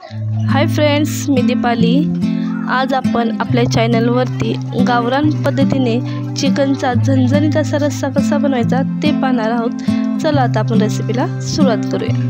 Hi friends, मी दीपाली। आज आपण आपल्या चॅनलवरती गावरान पद्धतीने चिकनचा झणझणीत असा रस्सा कसा बनवायचा ते पाहणार आहोत। चला आता आपण रेसिपीला सुरुवात करूया।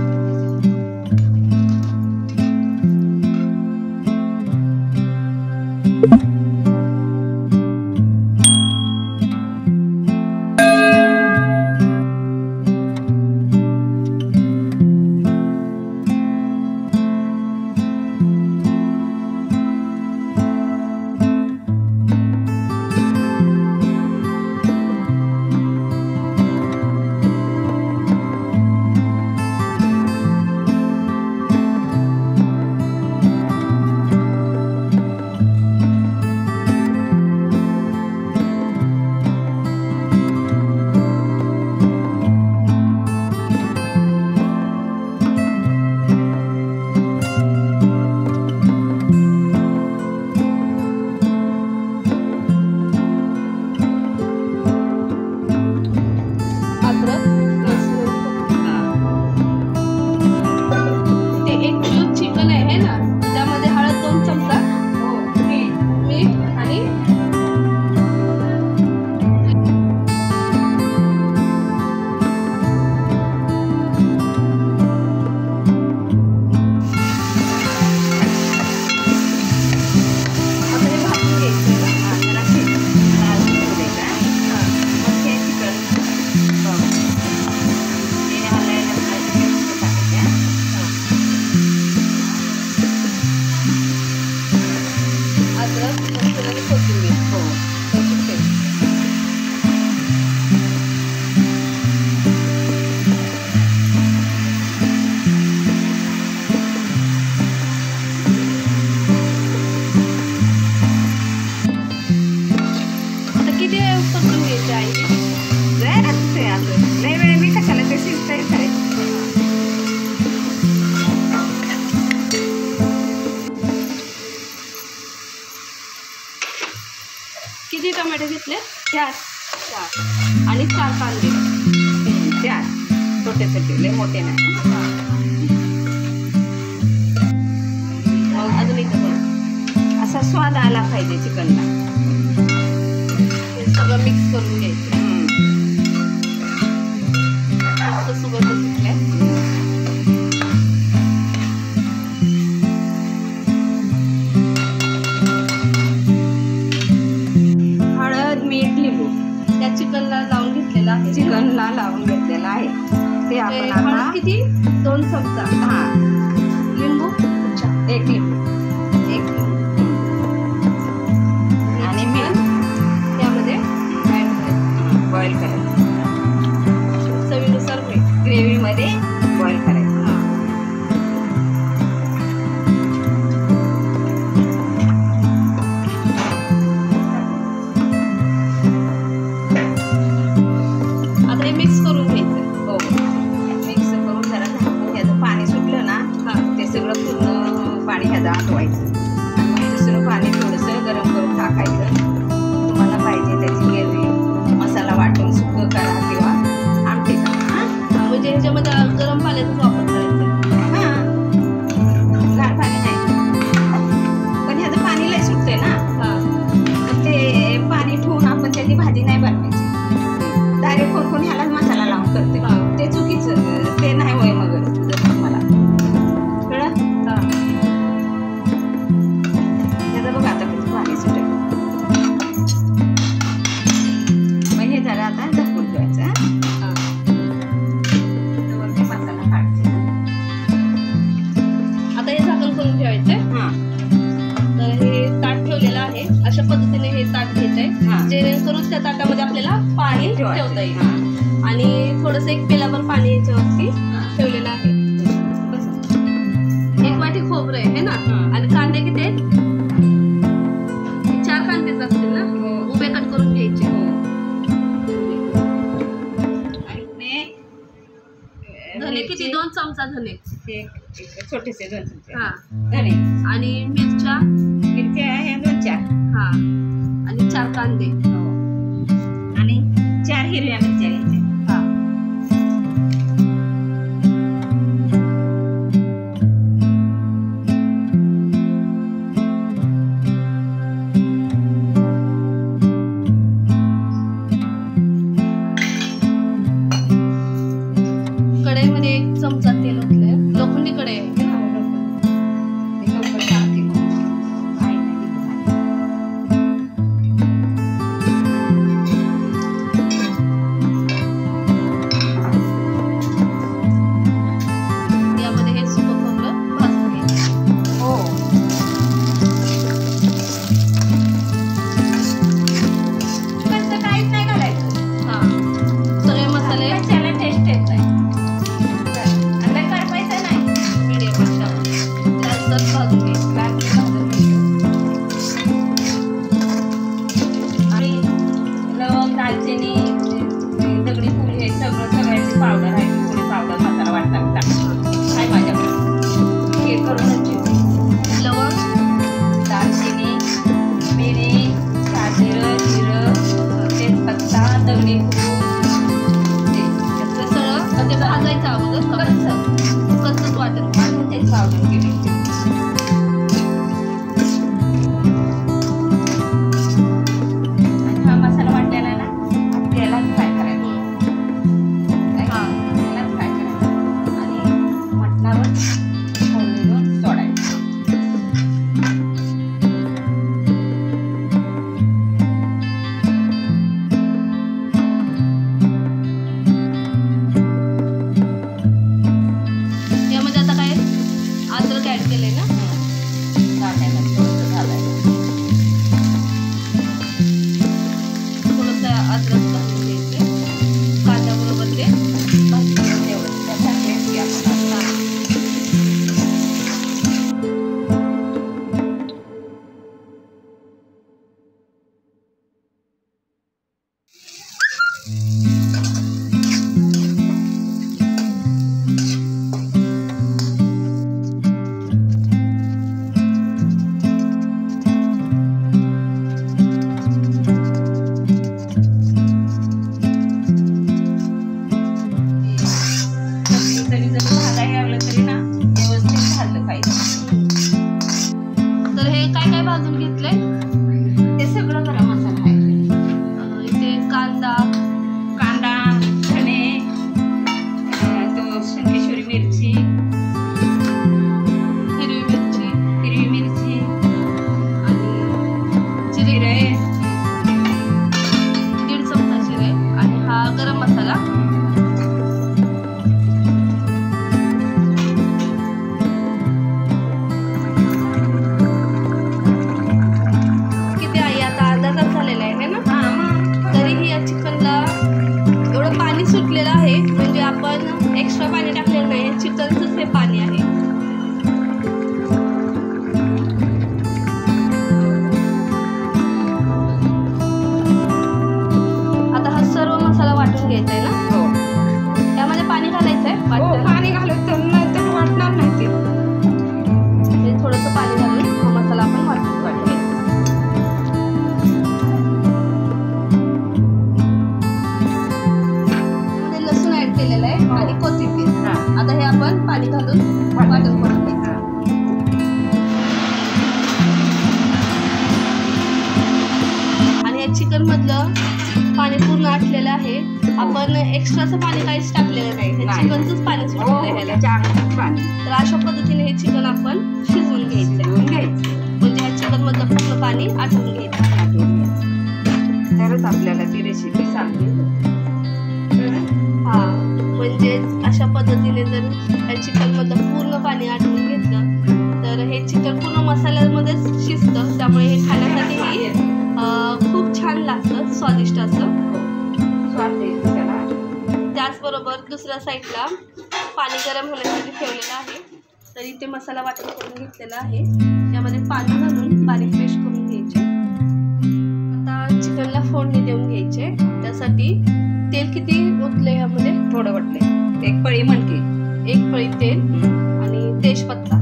किती टमाटे घेतले? 4 आणि 4 कांदे, 4 छोटे छोटे, लय मोठे नाही। मग अजून एक असा स्वाद आला पाहिजे चिकनला। हे सगळं मिक्स करून घ्यायचं। सुगंध सुटलाय। चिकनला लावून घेतलेला आहे। चिकनला लावून घेतलेला आहे ते आपण आता किती 2 चमचा। लिंबू 1 लिंबू आणि मीठ त्यामध्ये बॉईल करायचं। चवीनुसार मीठ ग्रेव्ही मध्ये बॉईल करायचं। मिक्स करून घ्यायचं। हो, मिक्स करून जरा झाकून घ्यायचं। पाणी सुटलं ना ते सगळं पूर्ण पाणी ह्याचं आटवायचं। आणि दुसरं पाणी थोडंसं गरम करून टाकायचं। तुम्हाला पाहिजे त्याची ग्रेव्ही मसाला वाटून सुकं करा किंवा आमटी करा। म्हणजे ह्याच्यामध्ये गरम पाण्याचाच वापर करायचा। गार पाणी नाही, पण ह्याचं पाणी लय सुटतंय ना। ते पाणी ठेवून आपण त्याची भाजी नाही बनवायची। डायरेक्ट खोडून ह्याला मसाला लावून करते ते चुकीचं, ते नाही होय। मग मला कळलं त्याचं बघा आता किती पाणी सुटेल। मग हे झालं, आता झाकून ठेवायचं। वरती मसाला काढते। आता हे झाकण करून ठेवायचं। तर हे ताट ठेवलेलं आहे। अशा पद्धतीने हे ताट घ्यायचंय जेणेकरून त्या ताटामध्ये आपल्याला पाणी ठेवता येईल। आणि थोडंसं 1 पेलाभर पाणी याच्यावरती ठेवलेलं आहे। 1 वाटी खोबरं आहे ना। आणि कांदे किती आहेत? 4 कांदेच असतील ना। उभे कट करून घ्यायचे। धने किती? 2 चमचा धने, छोटेसे 2 चमचे धने। आणि मिरच्या ह्या 2-4 आणि 4 कांदे आणि 4 हिरव्या मिरच्या घ्यायच्या। ऍड केलंय ना. टाकायला थोडंसं घालायला. थोडंसं अद्रक घालून घ्यायचे कांद्याबरोबर ते भाजून तेवढं त्याचा टेस्ट आपण भाजून घेतलंय. ते सगळं गरम मसाला आहे. इथे कांदा धणे, तो शंकेश्वरी मिरची, हिरवी मिरची आणि जिरे, 1.5 चमचा जिरे आणि हा गरम मसाला. सुटलेलं आहे म्हणजे आपण एक्स्ट्रा पाणी टाकलेलं नाही, चिकनचंच हे पाणी आहे. आता हा सर्व मसाला वाटून घ्यायचा आहे ना. हो. त्यामध्ये पाणी घालायचं आहे. पाणी घालायचं तर वाटणार नाही ते. थोडंसं पाणी घालून हा मसाला आपण वाटून घ्यायचा. केलेलं आहे आणि कोथिंबीर. आता हे आपण पाणी घालून वाटण करून घ्यायचं. आणि या चिकन मधलं पाणी पूर्ण आटलेलं आहे. आपण एक्स्ट्राचं पाणी काहीच टाकलेलं नाही, चिकनचंच पाणी सुटलेलं आहे. तर अशा पद्धतीने हे चिकन आपण शिजवून घ्यायचं म्हणजे या चिकन मधलं पूर्ण पाणी आटून घ्यायचं. तरच आपल्याला ती रेसिपी सांगते. हा म्हणजे अशा पद्धतीने जर या चिकन मधलं पूर्ण पाणी आटवून घेतलं तर हे चिकन पूर्ण मसाल्यामध्येच शिजतं. त्यामुळे हे खाण्यासाठी खूप छान लागतं, स्वादिष्ट असं. त्याचबरोबर दुसऱ्या साईडला पाणी गरम होण्यासाठी ठेवलेलं आहे. तर इथे मसाला वाटण करून घेतलेला आहे. त्यामध्ये पाणी घालून बारीक पेस्ट करून घ्यायचे. आता चिकनला फोडणी देऊन घ्यायचे. त्यासाठी तेल किती ओतले यामध्ये? थोडं वाटले. 1 पळी मणकी, 1 पळी तेल आणि तेजपत्ता.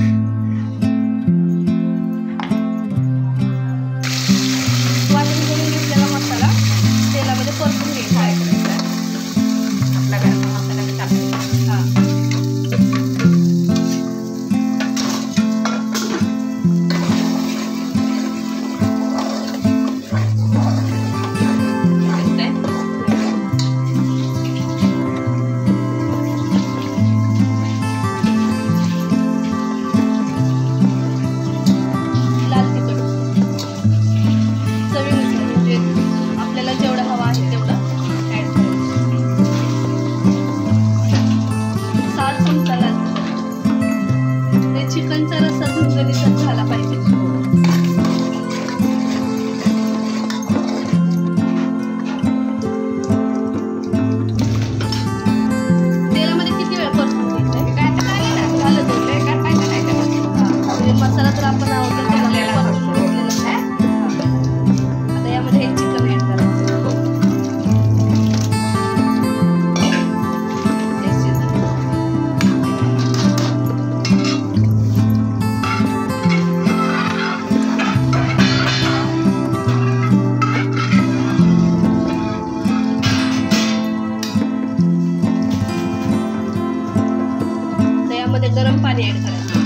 वाटून करून घेतलेला मसाला तेलामध्ये परतून घ्यायचा. आपला गरम मसाला टाकायचा. चिकनचा रस्सा झणझणीत झाला पाहिजे. तेलामध्ये किती वेळ परतून घ्यायचं? मसाला तर आपण परतून घेतलेला आहे. आता यामध्ये हे चिकन ऍड करायचं. गरम पाणी ऍड करायचं.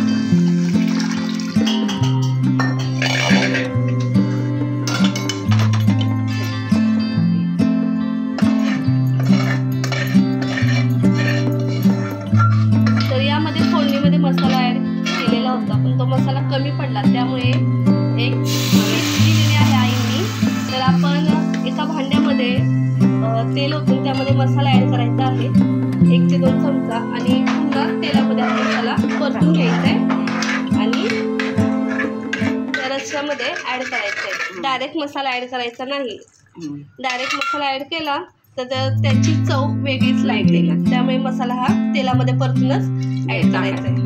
तर यामध्ये फोडणीमध्ये मसाला ऍड केलेला होता पण तो मसाला कमी पडला, त्यामुळे एक दिलेली आहे आईंनी. तर आपण एका भांड्यामध्ये तेल ओतून त्यामध्ये मसाला ऍड करायचा आहे, 1 ते 2 चमचा. आणि पुन्हा तेलामध्ये हा मसाला परतून घ्यायचा आहे. मसाल्यामध्ये ॲड करायचं आहे. डायरेक्ट मसाला ॲड करायचा नाही. डायरेक्ट मसाला ॲड केला तर त्याची चव वेगळीच लागते. त्यामुळे मसाला हा तेलामध्ये परतूनच ॲड करायचा आहे.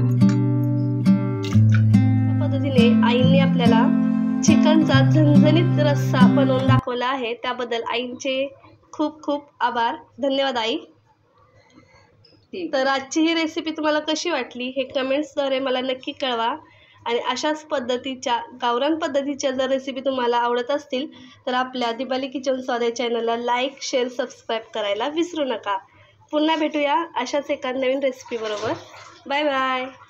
त्या पद्धतीने आईने आपल्याला चिकनचा झणझणीत रस्सा बनवून दाखवला आहे. त्याबद्दल आईंचे खूप खूप आभार. धन्यवाद आई. तर आजची ही रेसिपी तुम्हाला कशी वाटली हे कमेंट्सद्वारे मला नक्की कळवा. आणि अशाच पद्धतीच्या गावरान पद्धतीच्या जर रेसिपी तुम्हाला आवडत असतील तर आपल्या दीपाली किचन स्वाद या चॅनलला लाईक, शेअर, सबस्क्राईब करायला विसरू नका. पुन्हा भेटूया अशाच एका नवीन रेसिपीबरोबर. Bye bye.